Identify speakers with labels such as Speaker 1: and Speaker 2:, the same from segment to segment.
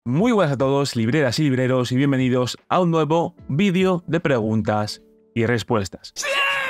Speaker 1: Muy buenas a todos, libreras y libreros, y bienvenidos a un nuevo vídeo de preguntas y respuestas. ¡Sí!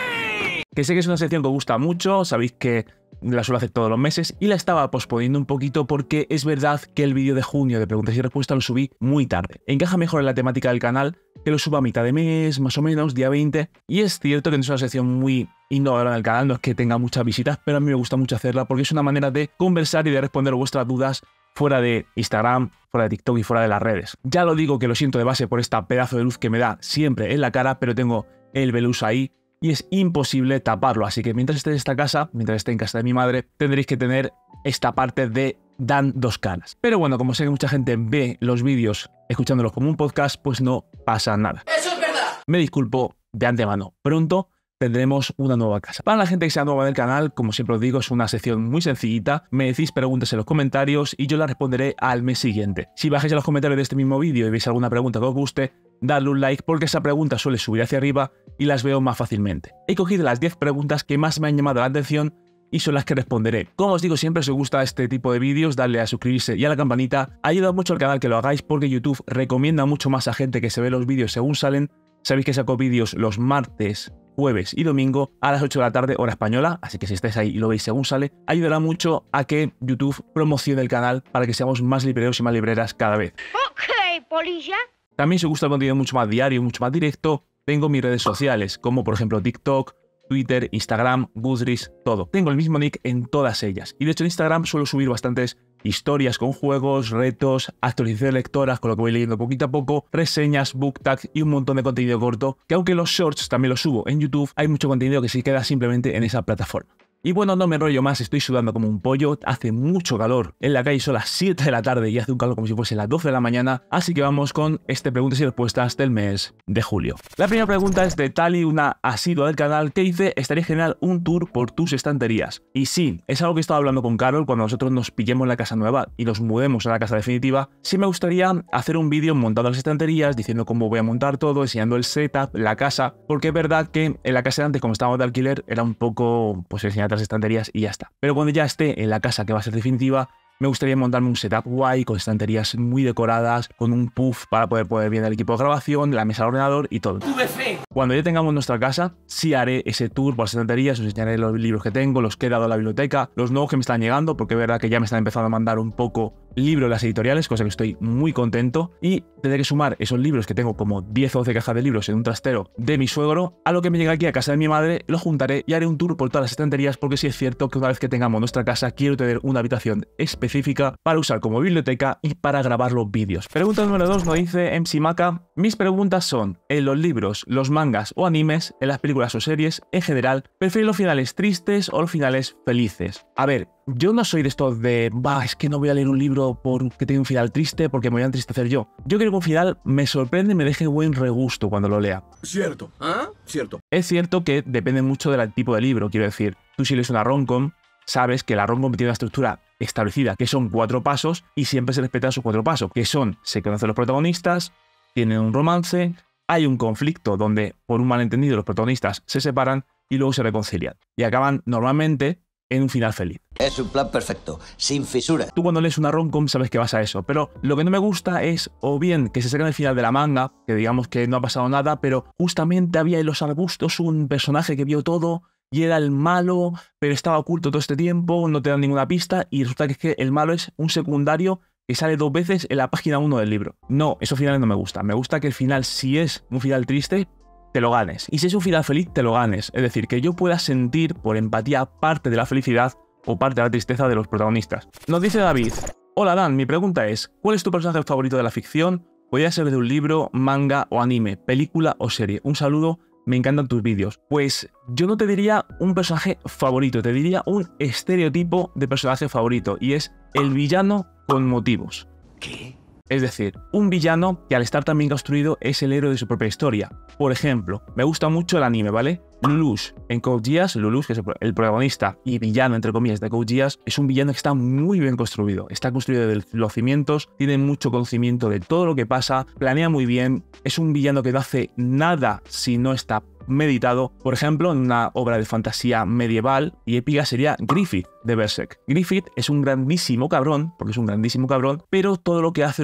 Speaker 1: Que sé que es una sección que os gusta mucho, sabéis que la suelo hacer todos los meses y la estaba posponiendo un poquito porque es verdad que el vídeo de junio de preguntas y respuestas lo subí muy tarde. Encaja mejor en la temática del canal que lo suba a mitad de mes, más o menos, día 20, y es cierto que no es una sección muy innovadora en el canal, no es que tenga muchas visitas, pero a mí me gusta mucho hacerla porque es una manera de conversar y de responder vuestras dudas fuera de Instagram, fuera de TikTok y fuera de las redes. Ya lo digo que lo siento de base por esta pedazo de luz que me da siempre en la cara, pero tengo el velus ahí y es imposible taparlo, así que mientras esté en esta casa, mientras esté en casa de mi madre, tendréis que tener esta parte de Dan dos caras. Pero bueno, como sé que mucha gente ve los vídeos escuchándolos como un podcast, pues no pasa nada. ¡Eso es verdad! Me disculpo de antemano. Pronto tendremos una nueva casa. Para la gente que sea nueva en el canal, como siempre os digo, es una sección muy sencillita. Me decís preguntas en los comentarios y yo las responderé al mes siguiente. Si bajáis a los comentarios de este mismo vídeo y veis alguna pregunta que os guste, dadle un like porque esa pregunta suele subir hacia arriba y las veo más fácilmente. He cogido las 10 preguntas que más me han llamado la atención y son las que responderé. Como os digo siempre, si os gusta este tipo de vídeos, darle a suscribirse y a la campanita. Ayuda mucho al canal que lo hagáis porque YouTube recomienda mucho más a gente que se ve los vídeos según salen. Sabéis que saco vídeos los martes, jueves y domingo a las 8 de la tarde, hora española, así que si estáis ahí y lo veis según sale, ayudará mucho a que YouTube promocione el canal para que seamos más libreros y más libreras cada vez.
Speaker 2: Ok, polilla.
Speaker 1: También si os gusta el contenido mucho más diario, mucho más directo, tengo mis redes sociales, como por ejemplo TikTok, Twitter, Instagram, Goodreads, todo. Tengo el mismo nick en todas ellas. Y de hecho en Instagram suelo subir bastantes historias con juegos, retos, actualizaciones lectoras, con lo que voy leyendo poquito a poco, reseñas, book tags y un montón de contenido corto, que aunque los shorts también los subo en YouTube, hay mucho contenido que se queda simplemente en esa plataforma. Y bueno, no me enrollo más, estoy sudando como un pollo, hace mucho calor, en la calle son las 7 de la tarde y hace un calor como si fuese las 12 de la mañana, así que vamos con este preguntas y respuestas del mes de julio. La primera pregunta es de Tali, una asidua del canal, que dice: estaría genial un tour por tus estanterías. Y sí, es algo que he estado hablando con Carol cuando nosotros nos pillemos la casa nueva y nos mudemos a la casa definitiva. Sí me gustaría hacer un vídeo montando las estanterías, diciendo cómo voy a montar todo, enseñando el setup, la casa, porque es verdad que en la casa de antes, como estábamos de alquiler, era un poco pues enseñar las estanterías y ya está. Pero cuando ya esté en la casa que va a ser definitiva, me gustaría montarme un setup guay, con estanterías muy decoradas, con un puff para poder ver el equipo de grabación, la mesa del ordenador y todo. Cuando ya tengamos nuestra casa, sí haré ese tour por las estanterías, os enseñaré los libros que tengo, los que he dado a la biblioteca, los nuevos que me están llegando, porque es verdad que ya me están empezando a mandar un poco libros las editoriales, cosa que estoy muy contento, y tendré que sumar esos libros que tengo como 10 o 12 cajas de libros en un trastero de mi suegro, a lo que me llega aquí a casa de mi madre, lo juntaré y haré un tour por todas las estanterías, porque sí es cierto que una vez que tengamos nuestra casa quiero tener una habitación específica para usar como biblioteca y para grabar los vídeos. Pregunta número 2 nos dice MC Maca: mis preguntas son, en los libros, los mangas o animes, en las películas o series, en general, ¿prefieres los finales tristes o los finales felices? A ver, yo no soy de estos de, es que no voy a leer un libro porque tenga un final triste porque me voy a entristecer yo. Yo quiero que un final me sorprende y me deje buen regusto cuando lo lea.
Speaker 3: Cierto. ¿Ah? Cierto.
Speaker 1: Es cierto que depende mucho del tipo de libro, quiero decir. Tú si lees una rom-com, sabes que la rom-com tiene una estructura establecida, que son 4 pasos y siempre se respetan sus 4 pasos, que son, se conocen los protagonistas, tienen un romance, hay un conflicto donde por un malentendido los protagonistas se separan y luego se reconcilian. Y acaban normalmente en un final feliz.
Speaker 4: Es un plan perfecto, sin fisuras.
Speaker 1: Tú cuando lees una rom-com sabes que vas a eso, pero lo que no me gusta es o bien que se sacan el final de la manga, que digamos que no ha pasado nada, pero justamente había en los arbustos un personaje que vio todo y era el malo, pero estaba oculto todo este tiempo, no te dan ninguna pista y resulta que es que el malo es un secundario que sale 2 veces en la página 1 del libro. No, esos finales no me gustan. Me gusta que el final, si es un final triste, te lo ganes. Y si es un final feliz, te lo ganes. Es decir, que yo pueda sentir por empatía parte de la felicidad o parte de la tristeza de los protagonistas. Nos dice David: hola Dan, mi pregunta es, ¿cuál es tu personaje favorito de la ficción? Podría ser de un libro, manga o anime, película o serie. Un saludo, me encantan tus vídeos. Pues yo no te diría un personaje favorito, te diría un estereotipo de personaje favorito, y es el villano con motivos.
Speaker 4: ¿Qué?
Speaker 1: Es decir, un villano que al estar tan bien construido es el héroe de su propia historia. Por ejemplo, me gusta mucho el anime, ¿vale? Lelouch en Code Geass, Lelouch, que es el protagonista y villano, entre comillas, de Code Geass, es un villano que está muy bien construido. Está construido desde los cimientos, tiene mucho conocimiento de todo lo que pasa, planea muy bien, es un villano que no hace nada si no está meditado. Por ejemplo, en una obra de fantasía medieval y épica sería Griffith de Berserk. Griffith es un grandísimo cabrón, porque es un grandísimo cabrón, pero todo lo que hace lo hace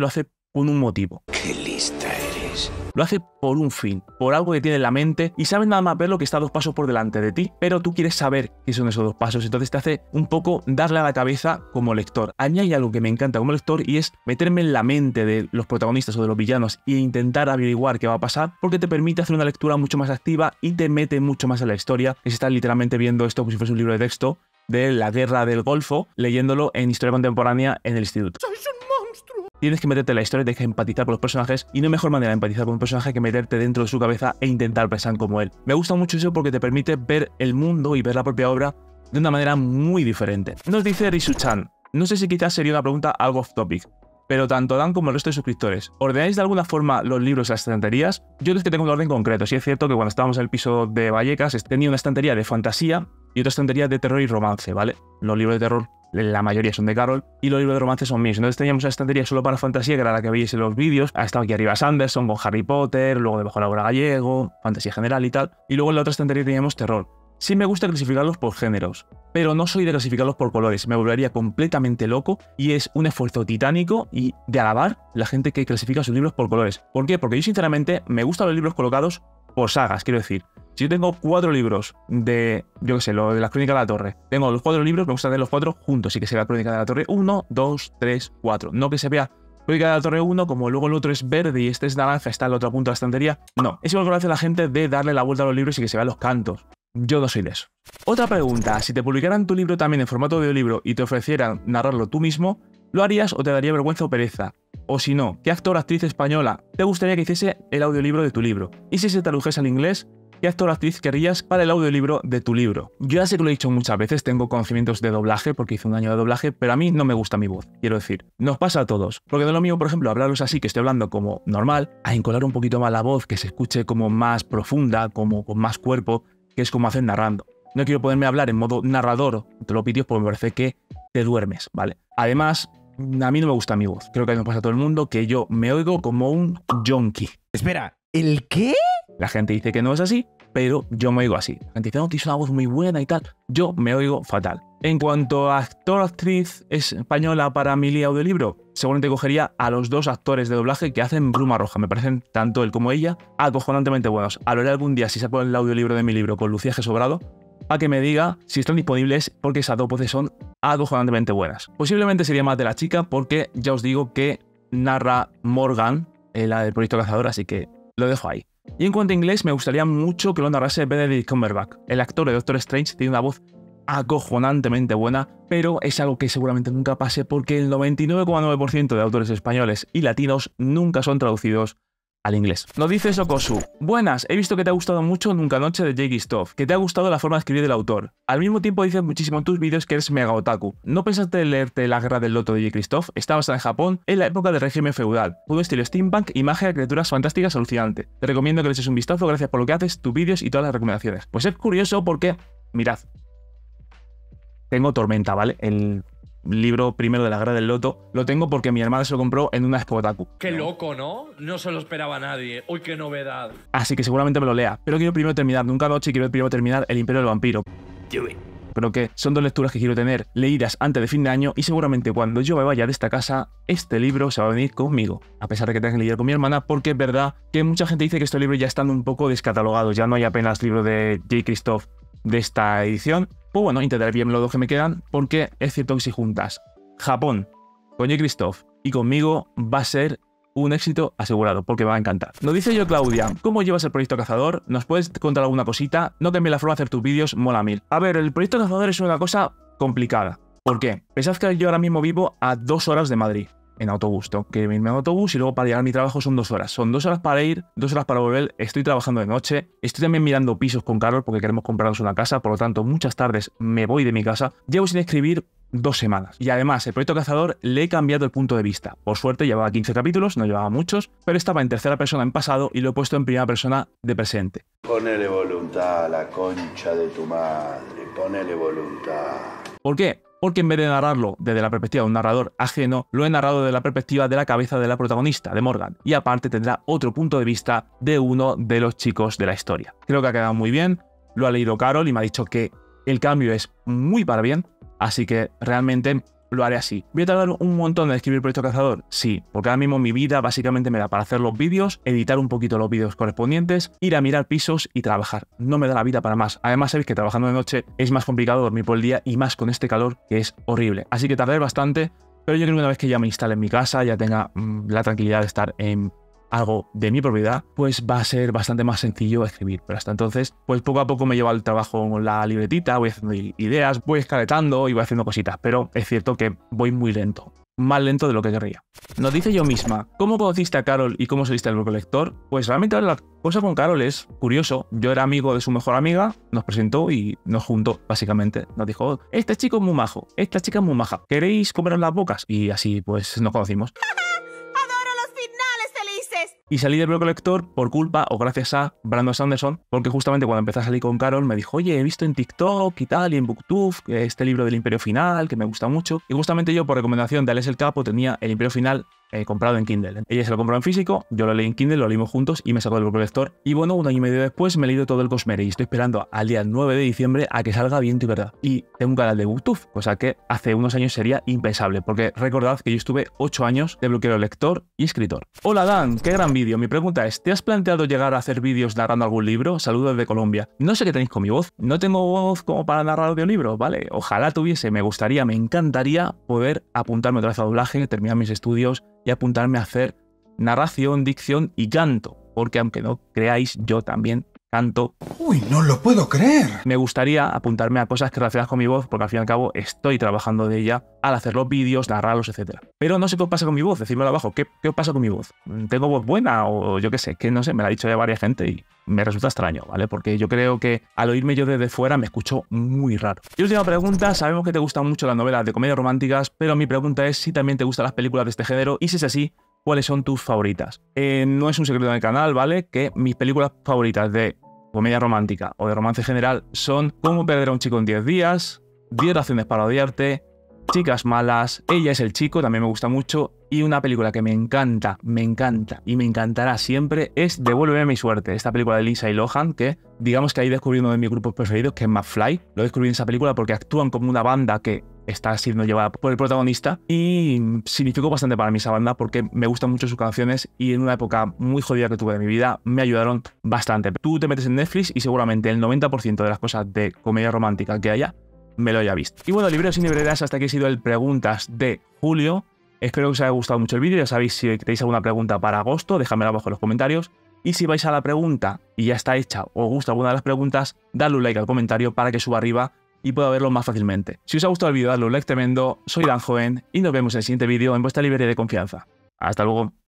Speaker 1: con un motivo.
Speaker 4: Qué lista eres.
Speaker 1: Lo hace por un fin, por algo que tiene en la mente y sabe nada más ver lo que está 2 pasos por delante de ti, pero tú quieres saber qué son esos 2 pasos, entonces te hace un poco darle a la cabeza como lector. A mí hay algo que me encanta como lector y es meterme en la mente de los protagonistas o de los villanos e intentar averiguar qué va a pasar, porque te permite hacer una lectura mucho más activa y te mete mucho más en la historia, que se está literalmente viendo esto como si fuese un libro de texto de la guerra del Golfo, leyéndolo en historia contemporánea en el instituto. Tienes que meterte en la historia, tienes que empatizar con los personajes y no hay mejor manera de empatizar con un personaje que meterte dentro de su cabeza e intentar pensar como él. Me gusta mucho eso porque te permite ver el mundo y ver la propia obra de una manera muy diferente. Nos dice Risu-chan, no sé si quizás sería una pregunta algo off topic, pero tanto Dan como el resto de suscriptores, ¿ordenáis de alguna forma los libros en las estanterías? Yo es que tengo un orden concreto, sí es cierto que cuando estábamos en el piso de Vallecas tenía una estantería de fantasía y otra estantería de terror y romance, ¿vale? Los libros de terror, la mayoría son de Carol, y los libros de romance son míos. Entonces teníamos una estantería solo para fantasía, que era la que veis en los vídeos. Ha estado aquí arriba Sanderson con Harry Potter, luego debajo la obra gallego, fantasía general y tal. Y luego en la otra estantería teníamos terror. Sí me gusta clasificarlos por géneros, pero no soy de clasificarlos por colores. Me volvería completamente loco y es un esfuerzo titánico y de alabar la gente que clasifica sus libros por colores. ¿Por qué? Porque yo sinceramente me gustan los libros colocados por sagas, quiero decir. Si yo tengo 4 libros de, yo qué sé, lo de las Crónicas de la Torre, tengo los 4 libros, me gusta tener los 4 juntos y que se vea Crónica de la Torre 1, 2, 3, 4. No que se vea Crónica de la Torre 1, como luego el otro es verde y este es naranja, está en el otro punto de la estantería. No, eso es lo que hace la gente de darle la vuelta a los libros y que se vean los cantos. Yo no soy de eso. Otra pregunta, si te publicaran tu libro también en formato de audiolibro y te ofrecieran narrarlo tú mismo, ¿lo harías o te daría vergüenza o pereza? O si no, ¿qué actor o actriz española te gustaría que hiciese el audiolibro de tu libro? Y si se tradujese al inglés, ¿qué actor o actriz querrías para el audiolibro de tu libro? Yo ya sé que lo he dicho muchas veces, tengo conocimientos de doblaje porque hice un año de doblaje, pero a mí no me gusta mi voz, quiero decir. Nos pasa a todos. Porque no es lo mío, por ejemplo, hablaros así, que estoy hablando como normal, a encolar un poquito más la voz, que se escuche como más profunda, como con más cuerpo, que es como hacen narrando. No quiero ponerme a hablar en modo narrador de los vídeos porque me parece que te duermes, ¿vale? Además, a mí no me gusta mi voz. Creo que a mí me pasa a todo el mundo que yo me oigo como un yonki.
Speaker 3: Espera, ¿el qué?
Speaker 1: La gente dice que no es así, pero yo me oigo así. La gente dice, no, tienes una voz muy buena y tal. Yo me oigo fatal. En cuanto a actor o actriz española para mi audiolibro, seguramente cogería a los 2 actores de doblaje que hacen Bruma Roja. Me parecen, tanto él como ella, acojonantemente buenos. Hablaré algún día, si saco el audiolibro de mi libro con Lucía G. Sobrado, para que me diga si están disponibles, porque esas 2 voces son acojonantemente buenas. Posiblemente sería más de la chica, porque ya os digo que narra Morgan, la del Proyecto Cazador, así que lo dejo ahí. Y en cuanto a inglés, me gustaría mucho que lo narrase Benedict Cumberbatch. El actor de Doctor Strange tiene una voz acojonantemente buena, pero es algo que seguramente nunca pase porque el 99,9% de autores españoles y latinos nunca son traducidos al inglés. Nos dice Sokosu, buenas, he visto que te ha gustado mucho Nunca Noche de Jake Christoph, que te ha gustado la forma de escribir del autor. Al mismo tiempo dices muchísimo en tus vídeos que eres mega otaku. ¿No pensaste en leerte La Guerra del Loto de Jake Christoph? Estabas en Japón en la época del régimen feudal, puro estilo steampunk y magia de criaturas fantásticas alucinante. Te recomiendo que le eches un vistazo, gracias por lo que haces, tus vídeos y todas las recomendaciones. Pues es curioso porque, mirad, tengo Tormenta, ¿vale? El libro primero de La Guerra del Loto lo tengo porque mi hermana se lo compró en una expo otaku.
Speaker 2: Qué loco, ¿no? No se lo esperaba nadie. ¡Uy, qué novedad!
Speaker 1: Así que seguramente me lo lea. Pero quiero primero terminar Nunca Noche y quiero primero terminar El Imperio del Vampiro. Creo que son 2 lecturas que quiero tener leídas antes de fin de año y seguramente cuando yo me vaya de esta casa, este libro se va a venir conmigo. A pesar de que tenga que leer con mi hermana, porque es verdad que mucha gente dice que estos libros ya están un poco descatalogados. Ya no hay apenas libro de Jake Christoph de esta edición. Pues bueno, intentaré bien los 2 que me quedan, porque es cierto que si juntas Japón con Jake Christoph y conmigo va a ser un éxito asegurado, porque me va a encantar. Nos dice yo Claudia, ¿cómo llevas el Proyecto Cazador? ¿Nos puedes contar alguna cosita? No cambies la forma de hacer tus vídeos, mola mil. A ver, el Proyecto Cazador es una cosa complicada. ¿Por qué? Pensad que yo ahora mismo vivo a 2 horas de Madrid. En autobús, tengo que irme en autobús y luego para llegar a mi trabajo son 2 horas. Son 2 horas para ir, 2 horas para volver. Estoy trabajando de noche. Estoy también mirando pisos con Carol porque queremos comprarnos una casa. Por lo tanto, muchas tardes me voy de mi casa. Llevo sin escribir 2 semanas. Y además, el Proyecto Cazador le he cambiado el punto de vista. Por suerte, llevaba 15 capítulos, no llevaba muchos, pero estaba en tercera persona en pasado y lo he puesto en primera persona de presente.
Speaker 5: Ponele voluntad a la concha de tu madre. Ponele voluntad.
Speaker 1: ¿Por qué? Porque en vez de narrarlo desde la perspectiva de un narrador ajeno, lo he narrado desde la perspectiva de la cabeza de la protagonista, de Morgan, y aparte tendrá otro punto de vista de uno de los chicos de la historia. Creo que ha quedado muy bien, lo ha leído Carol y me ha dicho que el cambio es muy para bien, así que realmente lo haré así. ¿Voy a tardar un montón en escribir Proyecto Cazador? Sí, porque ahora mismo mi vida básicamente me da para hacer los vídeos, editar un poquito los vídeos correspondientes, ir a mirar pisos y trabajar. No me da la vida para más. Además, sabéis que trabajando de noche es más complicado dormir por el día y más con este calor que es horrible. Así que tardaré bastante, pero yo creo que una vez que ya me instale en mi casa, ya tenga la tranquilidad de estar en algo de mi propiedad, pues va a ser bastante más sencillo escribir. Pero hasta entonces, pues poco a poco me llevo al trabajo con la libretita, voy haciendo ideas, voy escaletando y voy haciendo cositas, pero es cierto que voy muy lento. Más lento de lo que querría. Nos dice yo misma, ¿cómo conociste a Carol y cómo saliste del bloque lector? Pues realmente la cosa con Carol es curioso. Yo era amigo de su mejor amiga, nos presentó y nos juntó, básicamente. Nos dijo, este chico es muy majo, esta chica es muy maja, ¿queréis comeros las bocas? Y así pues nos conocimos. Y salí del bloque lector por culpa o gracias a Brandon Sanderson, porque justamente cuando empecé a salir con Carol me dijo, oye, he visto en TikTok y tal, y en Booktube, este libro del Imperio Final, que me gusta mucho. Y justamente yo, por recomendación de Alex el Capo, tenía el Imperio Final comprado en Kindle. Ella se lo compró en físico, yo lo leí en Kindle, lo leímos juntos y me sacó del bloque lector. Y bueno, un año y medio después me he leído todo el Cosmere y estoy esperando al día 9 de diciembre a que salga Viento y Verdad. Y tengo un canal de Booktube, cosa que hace unos años sería impensable, porque recordad que yo estuve 8 años de bloqueo lector y escritor. Hola Dan, qué gran vídeo. Mi pregunta es, ¿te has planteado llegar a hacer vídeos narrando algún libro? Saludos desde Colombia. No sé qué tenéis con mi voz. No tengo voz como para narrar audiolibros, ¿vale? Ojalá tuviese, me gustaría, me encantaría poder apuntarme otra vez a doblaje, terminar mis estudios y apuntarme a hacer narración, dicción y canto. Porque aunque no creáis, yo también canto.
Speaker 3: Uy, no lo puedo creer.
Speaker 1: Me gustaría apuntarme a cosas que relacionadas con mi voz, porque al fin y al cabo estoy trabajando de ella al hacer los vídeos, narrarlos, etc. Pero no sé qué os pasa con mi voz, decídmelo abajo. ¿Qué os pasa con mi voz? ¿Tengo voz buena? O yo qué sé, que no sé, me lo ha dicho ya varias gente y me resulta extraño, ¿vale? Porque yo creo que al oírme yo desde fuera me escucho muy raro. Y última pregunta, sabemos que te gustan mucho las novelas de comedias románticas, pero mi pregunta es si también te gustan las películas de este género y si es así, ¿cuáles son tus favoritas? No es un secreto en el canal, ¿vale? Que mis películas favoritas de comedia romántica o de romance general son Cómo perder a un chico en 10 días, 10 razones para odiarte, Chicas malas, Ella es el chico, también me gusta mucho, y una película que me encanta y me encantará siempre es Devuélveme mi suerte, esta película de Lindsay Lohan, que digamos que ahí descubrí uno de mis grupos preferidos, que es McFly. Lo descubrí en esa película porque actúan como una banda que está siendo llevada por el protagonista y significó bastante para mí esa banda porque me gustan mucho sus canciones y en una época muy jodida que tuve de mi vida me ayudaron bastante. Tú te metes en Netflix y seguramente el 90% de las cosas de comedia romántica que haya me lo haya visto. Y bueno, libreros y libreras, hasta aquí ha sido el Preguntas de Julio. Espero que os haya gustado mucho el vídeo. Ya sabéis, si tenéis alguna pregunta para agosto, dejadmela abajo en los comentarios. Y si vais a la pregunta y ya está hecha o os gusta alguna de las preguntas, dadle un like al comentario para que suba arriba y pueda verlo más fácilmente. Si os ha gustado el vídeo, dadle un like tremendo. Soy Dan Joven y nos vemos en el siguiente vídeo en vuestra librería de confianza. Hasta luego.